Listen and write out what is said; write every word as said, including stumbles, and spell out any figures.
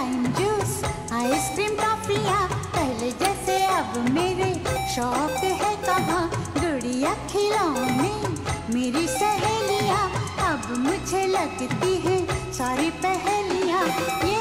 Lime juice, ice cream, टॉफियाँ, पहले जैसे अब मेरे शौक है कहाँ। गुड़िया खिलौने, मेरी सहेलियाँ, अब मुझे लगती है सारी पहेलियाँ।